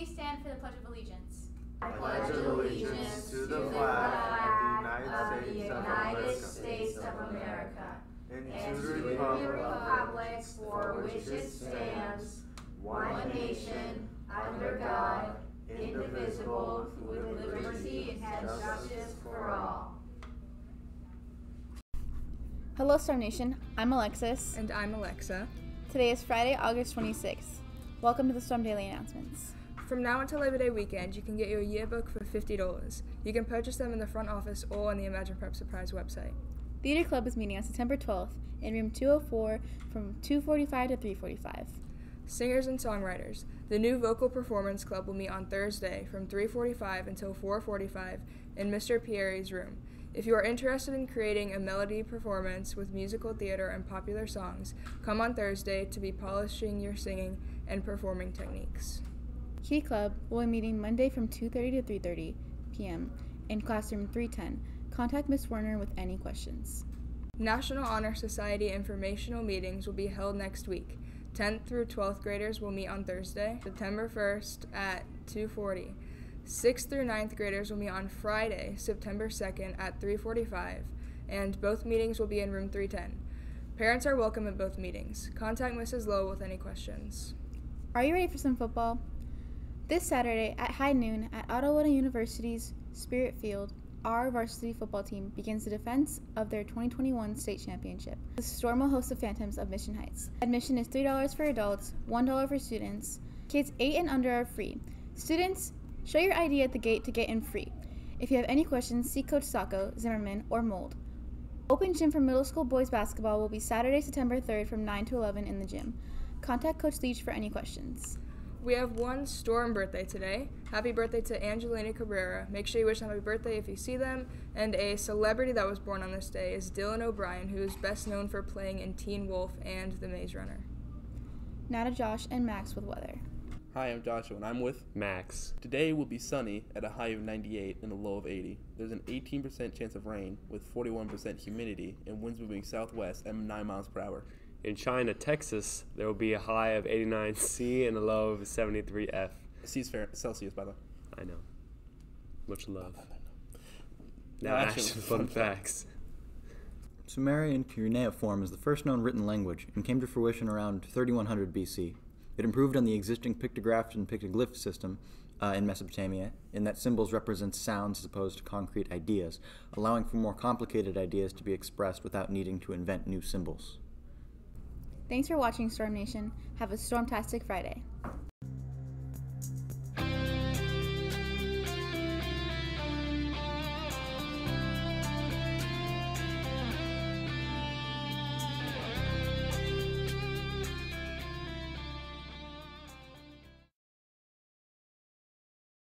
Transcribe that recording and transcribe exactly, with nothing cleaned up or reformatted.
Please stand for the Pledge of Allegiance. I pledge allegiance to the flag of the United States of America and to the republic for which it stands, one nation, under God, indivisible, with liberty and justice for all. Hello, Storm Nation. I'm Alexis. And I'm Alexa. Today is Friday, August twenty-sixth. Welcome to the Storm Daily Announcements. From now until Labor Day weekend, you can get your yearbook for fifty dollars. You can purchase them in the front office or on the Imagine Prep Surprise website. Theater Club is meeting on September twelfth in room two oh four from two forty-five to three forty-five. Singers and Songwriters. The new Vocal Performance Club will meet on Thursday from three forty-five until four forty-five in Mister Pieri's room. If you are interested in creating a melody performance with musical theater and popular songs, come on Thursday to be polishing your singing and performing techniques. Key Club will be meeting Monday from two thirty to three thirty p.m. in classroom three ten. Contact Miz Werner with any questions. National Honor Society informational meetings will be held next week. tenth through twelfth graders will meet on Thursday, September first at two forty. sixth through ninth graders will meet on Friday, September second at three forty-five, and both meetings will be in room three ten. Parents are welcome at both meetings. Contact Missus Lowe with any questions. Are you ready for some football? This Saturday at high noon at Ottawa University's Spirit Field, our varsity football team begins the defense of their twenty twenty-one state championship. The Storm will host the Phantoms of Mission Heights. Admission is three dollars for adults, one dollar for students. Kids eight and under are free. Students, show your I D at the gate to get in free. If you have any questions, see Coach Sacco, Zimmerman, or Mold. Open gym for middle school boys basketball will be Saturday, September third from nine to eleven in the gym. Contact Coach Leach for any questions. We have one Storm birthday today. Happy birthday to Angelina Cabrera. Make sure you wish them happy birthday if you see them. And a celebrity that was born on this day is Dylan O'Brien, who is best known for playing in Teen Wolf and The Maze Runner. Now to Josh and Max with weather. Hi, I'm Joshua, and I'm with Max. Today will be sunny at a high of ninety-eight and a low of eighty. There's an eighteen percent chance of rain with forty-one percent humidity and winds moving southwest at nine miles per hour. In China, Texas, there will be a high of eighty-nine C and a low of seventy-three F. C is fair, Celsius, by the way. I know. Much love. No, Now, actually, action fun facts. Sumerian cuneiform is the first known written language and came to fruition around thirty-one hundred B C. It improved on the existing pictograph and pictoglyph system uh, in Mesopotamia in that symbols represent sounds as opposed to concrete ideas, allowing for more complicated ideas to be expressed without needing to invent new symbols. Thanks for watching, Storm Nation. Have a stormtastic Friday.